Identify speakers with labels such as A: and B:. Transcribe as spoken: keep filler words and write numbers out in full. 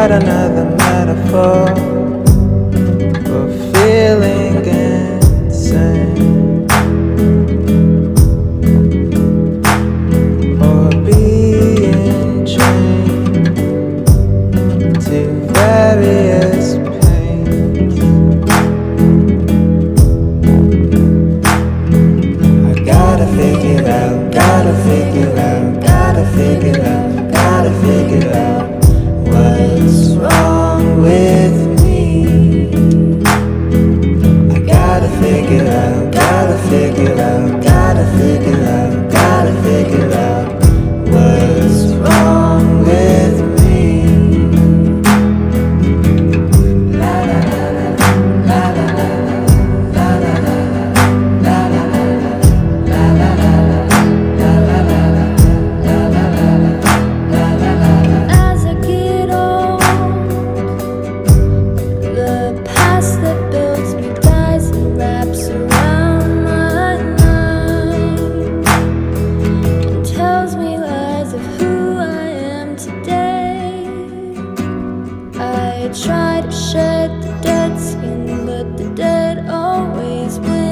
A: got another metaphor for feeling insane, or being chained to various pains. I gotta figure out, gotta figure out, gotta figure out, gotta figure out what's wrong with me. I gotta figure out, gotta figure out, gotta figure out, gotta figure out what's wrong with me. La la la la la la la la la la la la la la la.
B: As I get old, the past that builds me dies and wraps around my mind and tells me lies of who I am today. I try to shed the dead skin, but the dead always win.